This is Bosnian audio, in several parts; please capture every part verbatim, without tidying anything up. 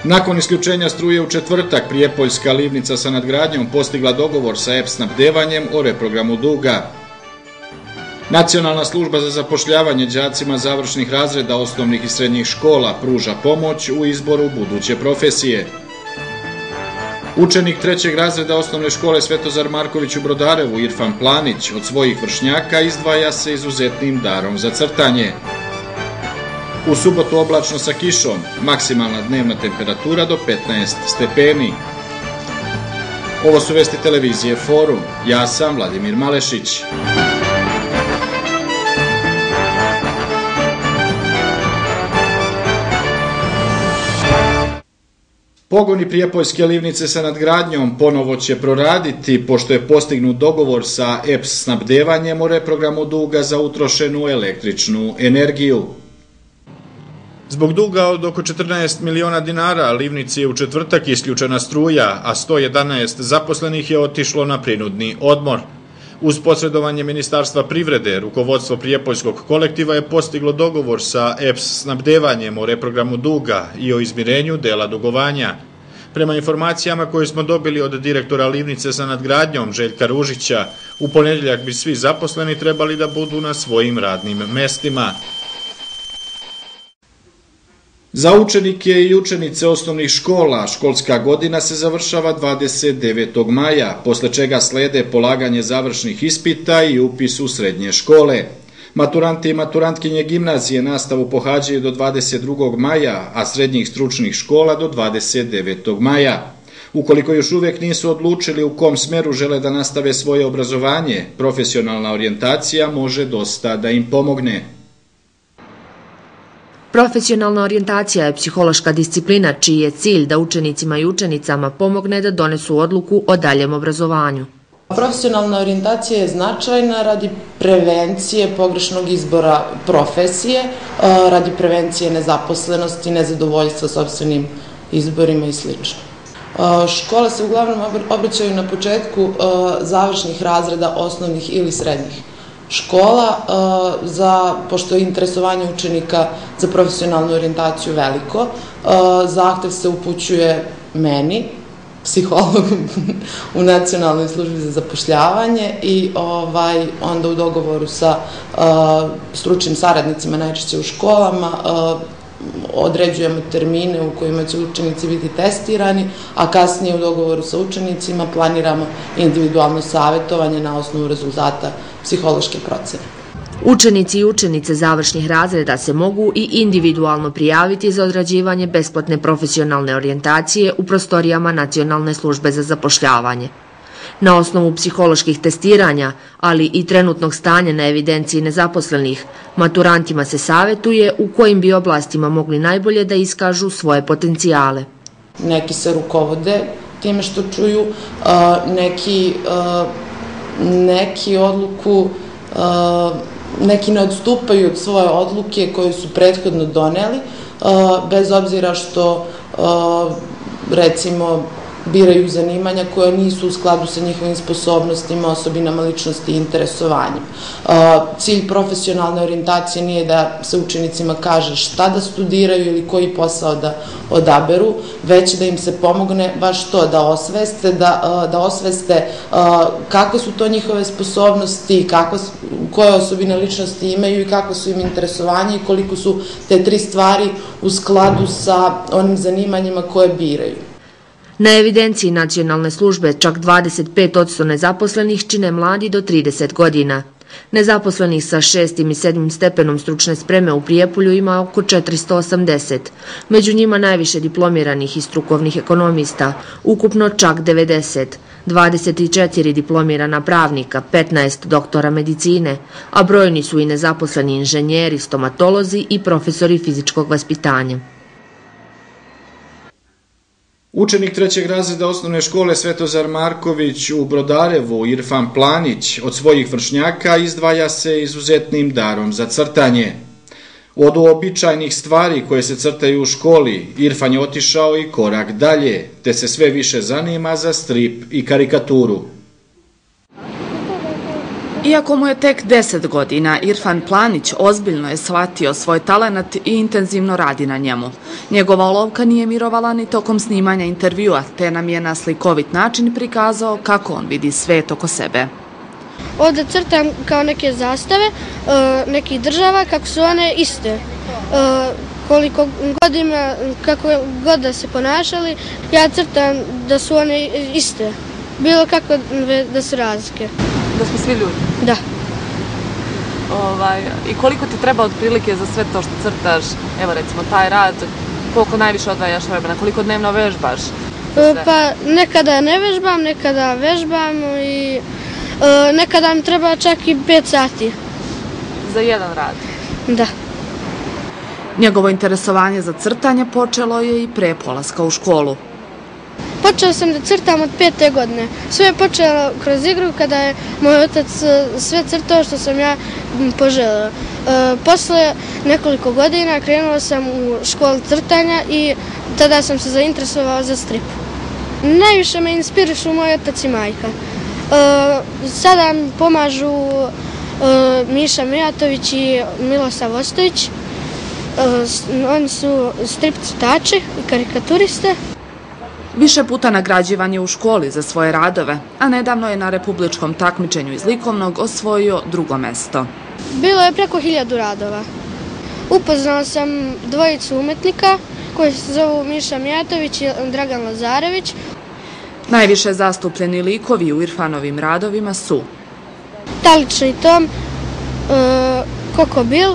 Nakon isključenja struje u četvrtak, Prijepoljska livnica sa nadgradnjom postigla dogovor sa E P snabdevanjem o reprogramu duga. Nacionalna služba za zapošljavanje đacima završnih razreda osnovnih i srednjih škola pruža pomoć u izboru buduće profesije. Učenik trećeg razreda osnovne škole Svetozar Marković u Brodarevu, Irfan Planić, od svojih vršnjaka izdvaja se izuzetnim darom za crtanje. U subotu oblačno sa kišom, maksimalna dnevna temperatura do petnaest stepeni. Ovo su vesti televizije Forum. Ja sam Vladimir Malešić. Pogoni Prijepoljske livnice sa nadgradnjom ponovo će proraditi, pošto je postignut dogovor sa E P snabdevanjem o reprogramu duga za utrošenu električnu energiju. Zbog duga od oko četrnaest miliona dinara, livnici je u četvrtak isključena struja, a sto jedanaest zaposlenih je otišlo na prinudni odmor. Uz posredovanje Ministarstva privrede, rukovodstvo Prijepoljskog kolektiva je postiglo dogovor sa E P snabdevanjem o reprogramu duga i o izmirenju dela dugovanja. Prema informacijama koje smo dobili od direktora livnice sa nadgradnjom Željka Ružića, u ponedjeljak bi svi zaposleni trebali da budu na svojim radnim mestima. Za učenike i učenice osnovnih škola školska godina se završava dvadeset devetog maja, posle čega slede polaganje završnih ispita i upis u srednje škole. Maturanti i maturantkinje gimnazije nastavu pohađaju do dvadeset drugog maja, a srednjih stručnih škola do dvadeset devetog maja. Ukoliko još uvijek nisu odlučili u kom smeru žele da nastave svoje obrazovanje, profesionalna orijentacija može dosta da im pomogne. Profesionalna orijentacija je psihološka disciplina čiji je cilj da učenicima i učenicama pomogne da donesu odluku o daljem obrazovanju. Profesionalna orijentacija je značajna radi prevencije pogrešnog izbora profesije, radi prevencije nezaposlenosti, nezadovoljstva sopstvenim izborima i sl. Škole se uglavnom obraćaju na početku završnih razreda osnovnih ili srednjih škola, za, pošto je interesovanje učenika za profesionalnu orijentaciju veliko. Zahtev se upućuje meni, psihologu u Nacionalnoj službi za zapošljavanje, i ovaj, onda u dogovoru sa stručnim saradnicima, najčešće u školama, određujemo termine u kojima će učenici biti testirani, a kasnije u dogovoru sa učenicima planiramo individualno savjetovanje na osnovu rezultata psihološke procene. Učenici i učenice završnih razreda se mogu i individualno prijaviti za odrađivanje besplatne profesionalne orijentacije u prostorijama Nacionalne službe za zapošljavanje. Na osnovu psiholoških testiranja, ali i trenutnog stanja na evidenciji nezaposlenih, maturantima se savjetuje u kojim bi oblastima mogli najbolje da iskažu svoje potencijale. Neki se rukovode time što čuju, neki, neki odluku, neki ne odstupaju od svoje odluke koje su prethodno doneli, bez obzira što, recimo, biraju zanimanja koja nisu u skladu sa njihovim sposobnostima, osobinama ličnosti i interesovanjem. Cilj profesionalne orijentacije nije da se učenicima kaže šta da studiraju ili koji posao da odaberu, već da im se pomogne baš to, da osveste, da, da osveste kakve su to njihove sposobnosti, kako, koje osobine ličnosti imaju i kako su im interesovanje i koliko su te tri stvari u skladu sa onim zanimanjima koje biraju. Na evidenciji Nacionalne službe čak dvadeset pet posto nezaposlenih čine mladi do trideset godina. Nezaposlenih sa šestim i sedmim stepenom stručne spreme u Prijepolju ima oko četiristo osamdeset. Među njima najviše diplomiranih i strukovnih ekonomista, ukupno čak devedeset, dvadeset četiri diplomirana pravnika, petnaest doktora medicine, a brojni su i nezaposleni inženjeri, stomatolozi i profesori fizičkog vaspitanja. Učenik trećeg razreda osnovne škole Svetozar Marković u Brodarevu, Irfan Planić, od svojih vršnjaka izdvaja se izuzetnim darom za crtanje. Od uobičajenih stvari koje se crtaju u školi, Irfan je otišao i korak dalje, te se sve više zanima za strip i karikaturu. Iako mu je tek deset godina, Irfan Planić ozbiljno je shvatio svoj talenat i intenzivno radi na njemu. Njegova olovka nije mirovala ni tokom snimanja intervjua, te nam je na slikovit način prikazao kako on vidi svet oko sebe. Ovdje crtam kao neke zastave nekih država, kako su one iste. Koliko godina, kako god da se ponašali, ja crtam da su one iste. Bilo kako da su razlike. Da smo svi ljudi? Da. Ovaj, I koliko ti treba otprilike za sve to što crtaš, evo recimo taj rad, koliko najviše odvajaš vremena, koliko dnevno vežbaš? Pa nekada ne vežbam, nekada vežbam i e, nekada mi treba čak i pet sati. Za jedan rad? Da. Njegovo interesovanje za crtanje počelo je i pre polaska u školu. Počeo sam da crtam od pete godine. Sve je počelo kroz igru kada je moj otac sve crtao što sam ja poželeo. E, posle nekoliko godina krenuo sam u školu crtanja i tada sam se zainteresovao za strip. Najviše me inspirišu moj otac i majka. E, sada mi pomažu e, Miša Mijatović i Milosav Ostojić. E, oni su strip crtači i karikaturiste. Više puta nagrađivan je u školi za svoje radove, a nedavno je na republičkom takmičenju iz likovnog osvojio drugo mesto. Bilo je preko hiljadu radova. Upoznao sam dvojicu umetnika koji se zovu Miša Mijatović i Dragan Lazarević. Najviše zastupljeni likovi u Irfanovim radovima su Talični Tom, Koko Bil,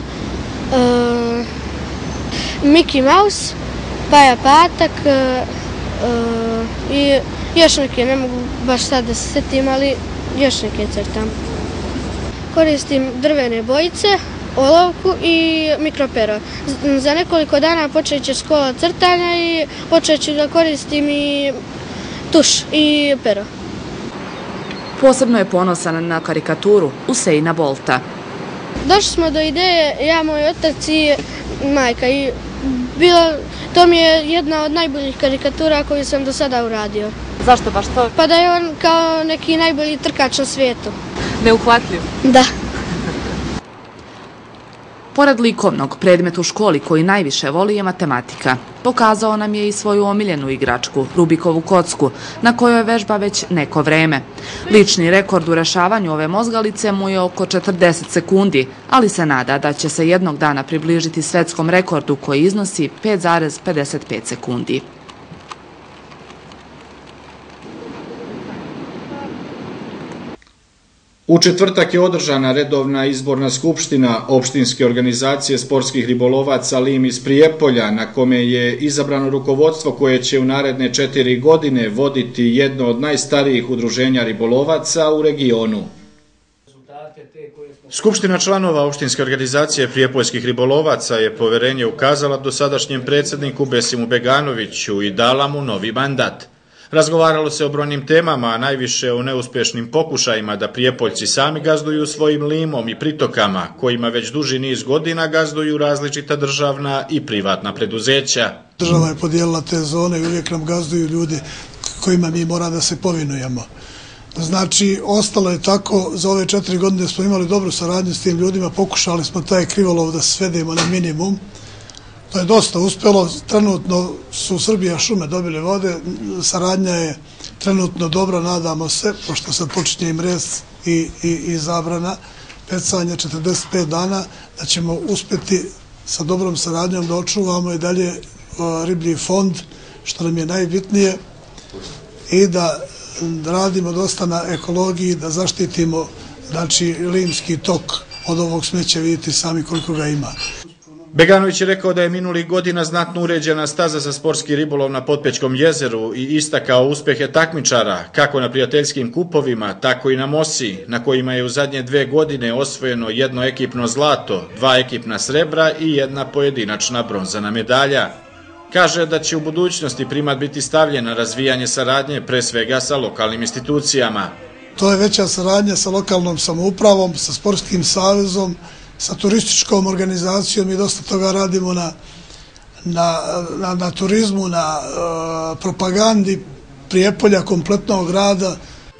Miki Maus, Paja Patak, i još neke, ne mogu baš sad da se setim, ali još neke crtam. Koristim drvene bojice, olovku i mikropero. Za nekoliko dana počet će škola crtanja i počet ću da koristim i tuš i pero. Posebno je ponosan na karikaturu Usaina Bolta. Došli smo do ideje, ja, moj otac i majka, i bilo, to mi je jedna od najboljih karikatura koju sam do sada uradio. Zašto baš to? Pa da je on kao neki najbolji trkač na svijetu. Neuhvatljiv? Da. Pored likovnog, predmet u školi koji najviše voli je matematika. Pokazao nam je i svoju omiljenu igračku, Rubikovu kocku, na kojoj vežba već neko vreme. Lični rekord u rešavanju ove mozgalice mu je oko četrdeset sekundi, ali se nada da će se jednog dana približiti svetskom rekordu koji iznosi pet zarez pedeset pet sekundi. U četvrtak je održana redovna izborna skupština opštinske organizacije sportskih ribolovaca Lim iz Prijepolja, na kome je izabrano rukovodstvo koje će u naredne četiri godine voditi jedno od najstarijih udruženja ribolovaca u regionu. Skupština članova opštinske organizacije prijepoljskih ribolovaca je poverenje ukazala dosadašnjem predsjedniku Besimu Beganoviću i dala mu novi mandat. Razgovaralo se o brojnim temama, a najviše o neuspješnim pokušajima da Prijepoljci sami gazduju svojim limom i pritokama, kojima već duži niz godina gazduju različita državna i privatna preduzeća. Država je podijelila te zone i uvijek nam gazduju ljudi kojima mi mora da se povinujemo. Znači, ostalo je tako, za ove četiri godine smo imali dobru saradnju s tim ljudima, pokušali smo taj krivolov da svedemo na minimum. To je dosta uspjelo, trenutno su Srbija šume dobili vode, saradnja je trenutno dobra, nadamo se, pošto sad počinje i mrez i, i, i zabrana pecanja četrdeset pet dana, da ćemo uspjeti sa dobrom saradnjom da očuvamo i dalje o, riblji fond, što nam je najbitnije, i da radimo dosta na ekologiji, da zaštitimo, znači, limski tok od ovog smeća, vidite sami koliko ga ima. Beganović je rekao da je minulih godina znatno uređena staza za sportski ribolov na Potpećkom jezeru i istakao uspjehe takmičara, kako na prijateljskim kupovima, tako i na Mosi, na kojima je u zadnje dve godine osvojeno jedno ekipno zlato, dva ekipna srebra i jedna pojedinačna bronzana medalja. Kaže da će u budućnosti primat biti stavljen na razvijanje saradnje pre svega sa lokalnim institucijama. To je veća saradnja sa lokalnom samoupravom, sa sportskim savezom, sa turističkom organizacijom i dosta toga radimo na, na, na, na turizmu, na uh, propagandi Prijepolja, kompletnog grada.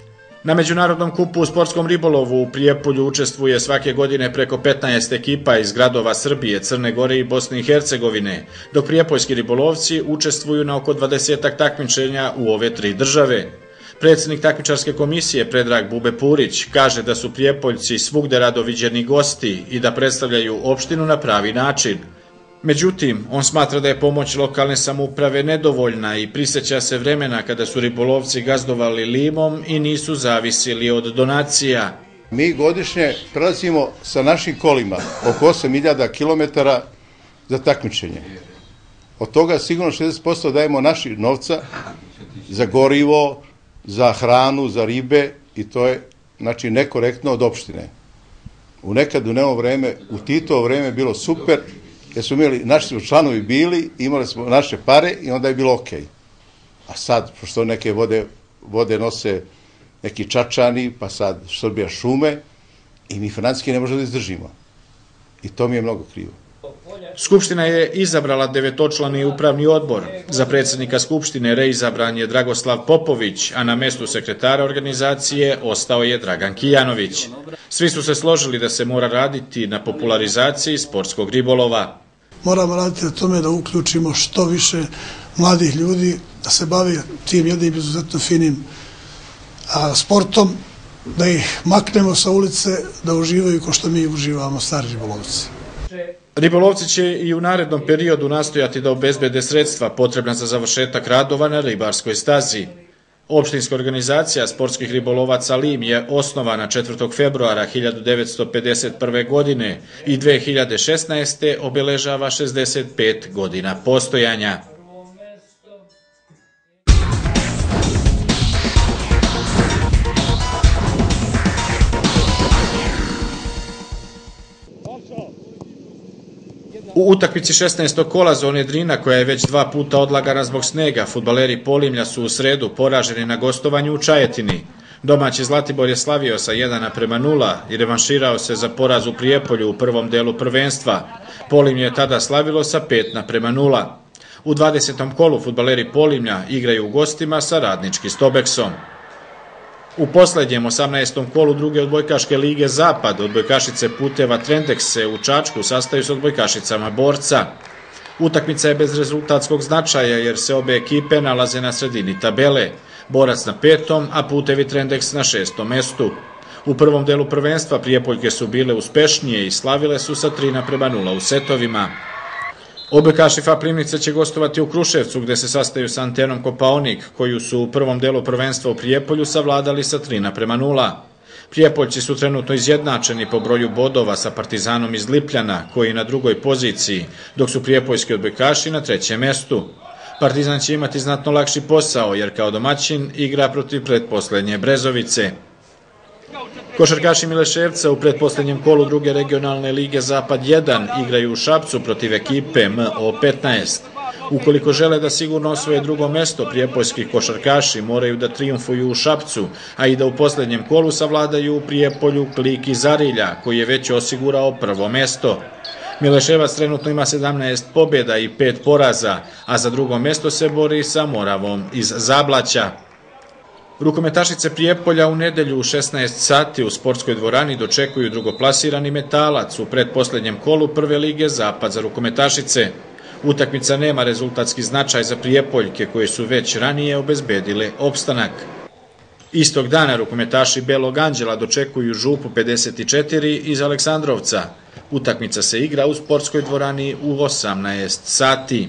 Na Međunarodnom kupu u sportskom ribolovu u Prijepolju učestvuje svake godine preko petnaest ekipa iz gradova Srbije, Crne Gore i Bosne i Hercegovine, dok prijepoljski ribolovci učestvuju na oko dvadesetak takmičenja u ove tri države. Predsjednik takmičarske komisije Predrag Bube Purić kaže da su Prijepoljci svugde rado viđeni gosti i da predstavljaju opštinu na pravi način. Međutim, on smatra da je pomoć lokalne samouprave nedovoljna i prisjeća se vremena kada su ribolovci gazdovali limom i nisu zavisili od donacija. Mi godišnje prelazimo sa našim kolima oko osam hiljada kilometara za takmičenje. Od toga sigurno šezdeset posto dajemo naših novca za gorivo, za hranu, za ribe i to je znači nekorektno od opštine. U nekad u nemo vreme, u Titovo vreme bilo super, jer smo imali, naši smo članovi bili, imali smo naše pare i onda je bilo okej. A sad, pošto neke vode, vode nose neki Čačani, pa sad Srbija šume i mi financijski ne možemo da izdržimo. I to mi je mnogo krivo. Skupština je izabrala devetočlani upravni odbor. Za predsjednika Skupštine reizabran je Dragoslav Popović, a na mestu sekretara organizacije ostao je Dragan Kijanović. Svi su se složili da se mora raditi na popularizaciji sportskog ribolova. Moramo raditi na tome da uključimo što više mladih ljudi da se bave tim jednim izuzetno finim a, sportom, da ih maknemo sa ulice, da uživaju ko što mi uživamo stari ribolovci. Ribolovci će i u narednom periodu nastojati da obezbede sredstva potrebna za završetak radova na ribarskoj stazi. Opštinska organizacija sportskih ribolovaca Lim je osnovana četvrtog februara hiljadu devetsto pedeset prve. godine i dve hiljade šesnaeste. obeležava šezdeset pet godina postojanja. U utakmici šesnaestog kola zone Drina, koja je već dva puta odlagana zbog snega, fudbaleri Polimlja su u sredu poraženi na gostovanju u Čajetini. Domaći Zlatibor je slavio sa jedan naprema nula i revanširao se za poraz u Prijepolju u prvom delu prvenstva. Polimlje je tada slavilo sa pet naprema nula. U dvadesetom kolu fudbaleri Polimlja igraju u gostima sa Radnički Stobeksom. U poslednjem osamnaestom kolu druge odbojkaške lige Zapad, odbojkašice Puteva Trendeks se u Čačku sastaju s odbojkašicama Borca. Utakmica je bez rezultatskog značaja jer se obe ekipe nalaze na sredini tabele. Borac na petom, a Putevi Trendeks na šestom mestu. U prvom delu prvenstva Prijepoljke su bile uspešnije i slavile su sa tri naprema nula u setovima. Odbojkaši Faplimnice će gostovati u Kruševcu, gde se sastaju sa Antenom Kopaonik, koju su u prvom delu prvenstva u Prijepolju savladali sa tri naprema nula. Prijepoljci su trenutno izjednačeni po broju bodova sa Partizanom iz Lipljana, koji je na drugoj poziciji, dok su prijepoljski odbojkaši na trećem mestu. Partizan će imati znatno lakši posao, jer kao domaćin igra protiv pretposlednje Brezovice. Košarkaši Mileševca u pretposlednjem kolu druge regionalne lige Zapad jedan igraju u Šapcu protiv ekipe M O petnaest. Ukoliko žele da sigurno osvoje drugo mesto, prijepoljski košarkaši moraju da trijumfuju u Šapcu, a i da u poslednjem kolu savladaju u Prijepolju Klik iz Arilja, koji je već osigurao prvo mesto. Mileševac trenutno ima sedamnaest pobjeda i pet poraza, a za drugo mesto se bori sa Moravom iz Zablaća. Rukometašice Prijepolja u nedelju u šesnaest sati u sportskoj dvorani dočekuju drugoplasirani Metalac u pretposlednjem kolu prve lige Zapad za rukometašice. Utakmica nema rezultatski značaj za Prijepoljke, koje su već ranije obezbedile opstanak. Istog dana rukometaši Belog Anđela dočekuju Župu pedeset četiri iz Aleksandrovca. Utakmica se igra u sportskoj dvorani u osamnaest sati.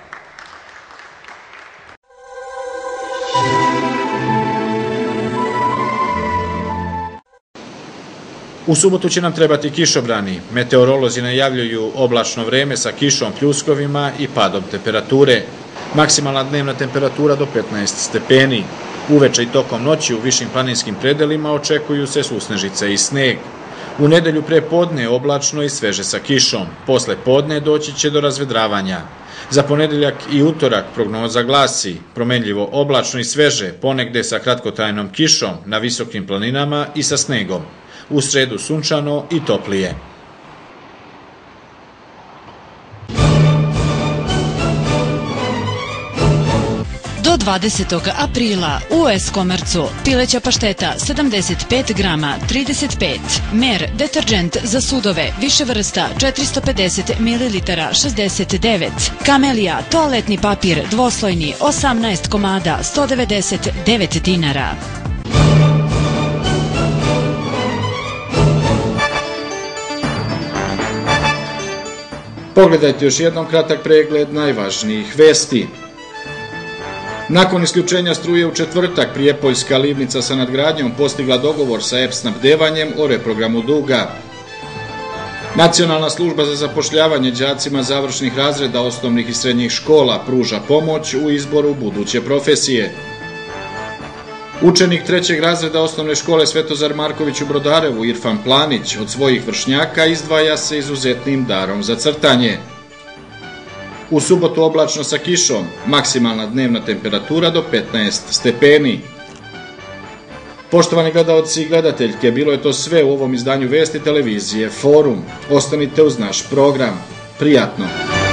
U subotu će nam trebati kišobrani. Meteorolozi najavljuju oblačno vreme sa kišom, pljuskovima i padom temperature. Maksimalna dnevna temperatura do petnaest stepeni. Uveče i tokom noći u višim planinskim predelima očekuju se susnežice i sneg. U nedelju pre podne oblačno i sveže sa kišom. Posle podne doći će do razvedravanja. Za ponedeljak i utorak prognoza glasi promenljivo oblačno i sveže, ponegde sa kratkotrajnom kišom na visokim planinama i sa snegom. U sredu sunčano i toplije. Do dvadesetog aprila u S-Komercu pileća pašteta sedamdeset pet grama trideset pet, Mer deterđent za sudove više vrsta četiristo pedeset mililitara šezdeset devet, Kamelija toaletni papir dvoslojni osamnaest komada sto devedeset devet dinara. Pogledajte još jednom kratak pregled najvažnijih vesti. Nakon isključenja struje u četvrtak, Prijepoljska livnica sa nadgradnjom postigla dogovor sa E P snabdevanjem o reprogramu duga. Nacionalna služba za zapošljavanje đacima završnih razreda osnovnih i srednjih škola pruža pomoć u izboru buduće profesije. Učenik trećeg razreda osnovne škole Svetozar Marković u Brodarevu, Irfan Planić, od svojih vršnjaka izdvaja se izuzetnim darom za crtanje. U subotu oblačno sa kišom, maksimalna dnevna temperatura do petnaest stepeni. Poštovani gledaoci i gledateljke, bilo je to sve u ovom izdanju vesti televizije Forum. Ostanite uz naš program. Prijatno!